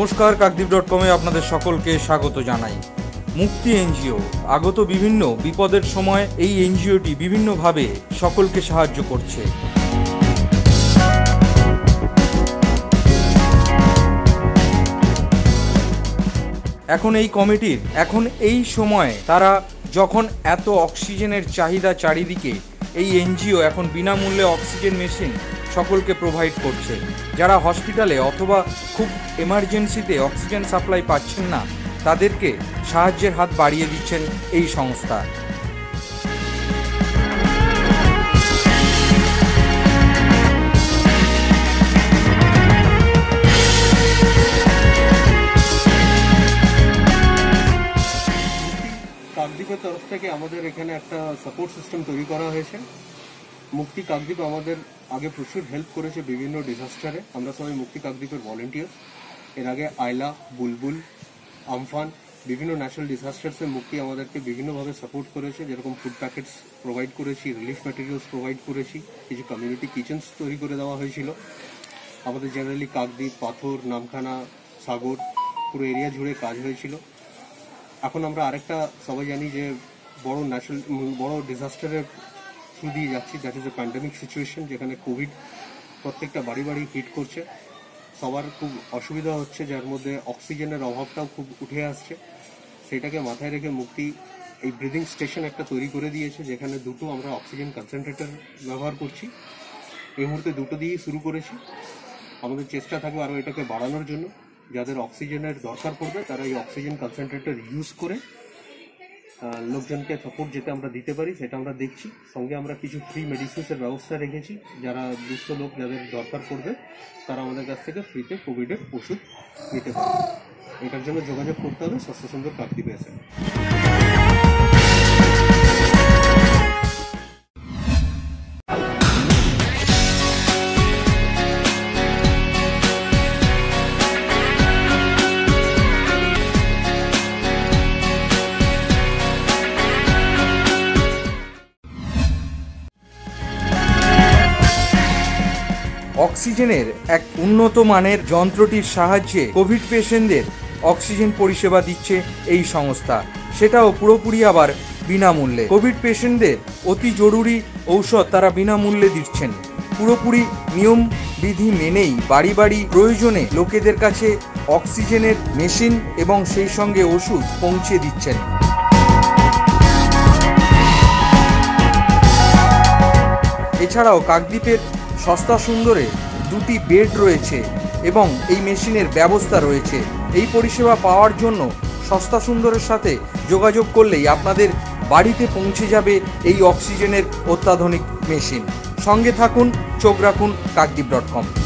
নমস্কার, কাকদ্বীপ.com-এ আপনাদের সকলকে স্বাগত জানাই। মুক্তি এনজিও আগত বিভিন্ন বিপদের সময় এই এনজিওটি বিভিন্নভাবে সকলকে সাহায্য করছে। এখন এই কমিটির এই সময়ে তারা যখন এত অক্সিজেনের চাহিদা চারিদিকে, এই এনজিও এখন বিনামূল্যে অক্সিজেন মেশিন সকলকে প্রোভাইড করছে। যারা হসপিটালে অথবা খুব এমার্জেন্সিতে অক্সিজেন সাপ্লাই পাচ্ছেন না, তাদেরকে সাহায্যের হাত বাড়িয়ে দিচ্ছেন এই সংস্থা। কাকদ্বীপের তরফ থেকে আমাদের এখানে একটা সাপোর্ট সিস্টেম তৈরি করা হয়েছে। মুক্তি কাকদ্বীপ আমাদের আগে প্রচুর হেল্প করেছে বিভিন্ন ডিজাস্টারে। আমরা সবাই মুক্তি কাকদ্বীপের ভলেন্টিয়ার। এর আগে আয়লা, বুলবুল, আমফান, বিভিন্ন ন্যাচারাল ডিজাস্টার্সে মুক্তি আমাদেরকে বিভিন্নভাবে সাপোর্ট করেছে। যেরকম ফুড প্যাকেটস প্রোভাইড করেছি, রিলিফ ম্যাটেরিয়ালস প্রোভাইড করেছি, কিছু কমিউনিটি কিচেন্স তৈরি করে দেওয়া হয়েছিল। আমাদের জেনারেলি কাকদ্বীপ, পাথর, নামখানা, সাগর পুরো এরিয়া জুড়ে কাজ হয়েছিল। এখন আমরা আরেকটা সবাই জানি যে বড় ডিজাস্টারের থ্রু দিয়ে যাচ্ছি, that is a pandemic situation, যেখানে কোভিড প্রত্যেকটা বাড়ি বাড়ি হিট করছে। সবার খুব অসুবিধা হচ্ছে, যার মধ্যে অক্সিজেনের অভাবটাও খুব উঠে আসছে। সেটাকে মাথায় রেখে মুক্তি এই ব্রিদিং স্টেশন একটা তৈরি করে দিয়েছে, যেখানে দুটো আমরা অক্সিজেন কনসেন্ট্রেটর ব্যবহার করছি। এই মুহূর্তে দুটো দিয়েই শুরু করেছি। আমাদের চেষ্টা থাকবে আরও এটাকে বাড়ানোর জন্য। যাদের অক্সিজেনের দরকার পড়বে তারা এই অক্সিজেন কনসেন্ট্রেটর ইউজ করে লোকজনকে সাপোর্ট যেতে আমরা দিতে পারি, সেটা আমরা দেখছি। সঙ্গে আমরা কিছু ফ্রি মেডিসিনসের ব্যবস্থা রেখেছি। যারা দুস্থ লোক যাদের দরকার পড়বে তারা আমাদের কাছ থেকে ফ্রিতে কোভিডের ওষুধ নিতে পারবে। এটার জন্য যোগাযোগ করতে হবে স্বাস্থ্য সুন্দর কাকদ্বীপে এসে। অক্সিজেনের এক উন্নত মানের যন্ত্রটির সাহায্যে কোভিড পেশেন্টদের অক্সিজেন পরিষেবা দিচ্ছে এই সংস্থা, সেটাও পুরোপুরি আবার বিনামূল্যে। কোভিড পেশেন্টদের অতি জরুরি ঔষধ তারা বিনামূল্যে দিচ্ছেন। পুরোপুরি নিয়ম বিধি মেনেই বাড়ি বাড়ি প্রয়োজনে লোকেদের কাছে অক্সিজেনের মেশিন এবং সেই সঙ্গে ওষুধ পৌঁছে দিচ্ছেন। এছাড়াও কাকদ্বীপের সস্তা সুন্দরে 2টি বেড রয়েছে এবং এই মেশিনের ব্যবস্থা রয়েছে। এই পরিষেবা পাওয়ার জন্য সস্তা সুন্দরের সাথে যোগাযোগ করলেই আপনাদের বাড়িতে পৌঁছে যাবে এই অক্সিজেনের অত্যাধুনিক মেশিন। সঙ্গে থাকুন, চোখ রাখুন কাকদ্বীপ.com।